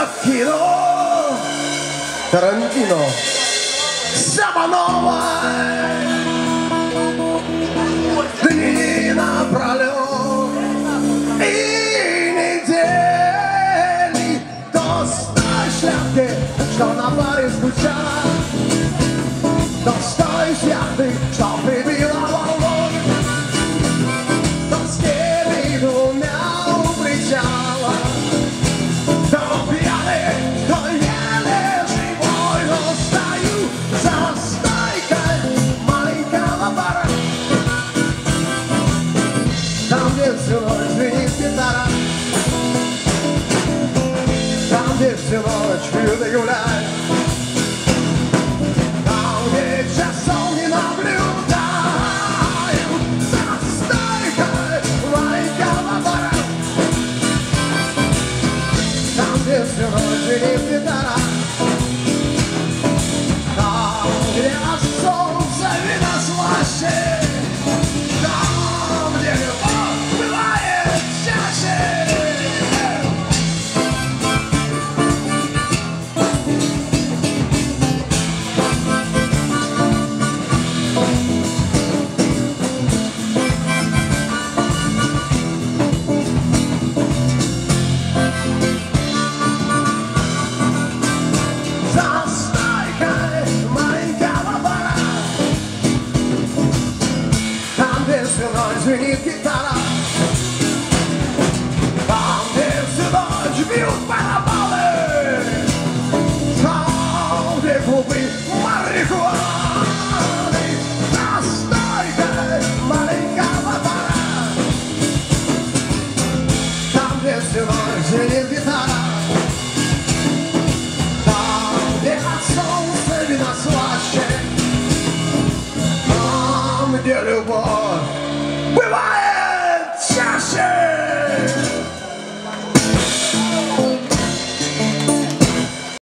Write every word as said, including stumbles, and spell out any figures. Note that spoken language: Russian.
кино Тарантино, Сабанова, дни напролет и недели до стой шляпки, что на баре скучала, до стой шляпки, что прибила волной, до скелли двумя у причала, до пьяный, до еле живой, но стою за стойкой маленького бара. Там, где всю ночь звенит гитара, там, где всю ночь пьют и гуляют, там, где часов не наблюдаю, за стойкой маленького бара. Там, где всю ночь звенит гитара, там, где от солнца вина слаще, там, где любовь бывает чаще. За стойкой маленького бара, там, где всю ночь звенит гитара, там, где всю ночь бьют барабаны, там, где клубы марихуаны. За стойкой маленького бара, там, где всю ночь звенит гитара, там, где от солнца вина слаще, там, где любовь бывает чаще.